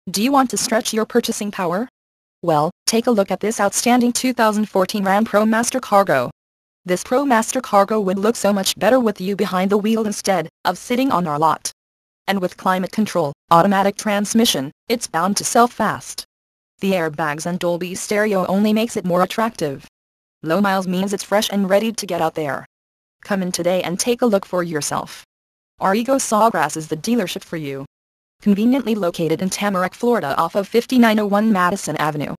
Do you want to stretch your purchasing power? Well, take a look at this outstanding 2014 Ram ProMaster Cargo. This ProMaster Cargo would look so much better with you behind the wheel instead of sitting on our lot. And with climate control, automatic transmission, it's bound to sell fast. The airbags and Dolby stereo only makes it more attractive. Low miles means it's fresh and ready to get out there. Come in today and take a look for yourself. Arrigo Sawgrass is the dealership for you. Conveniently located in Tamarack, Florida off of 5901 Madison Avenue.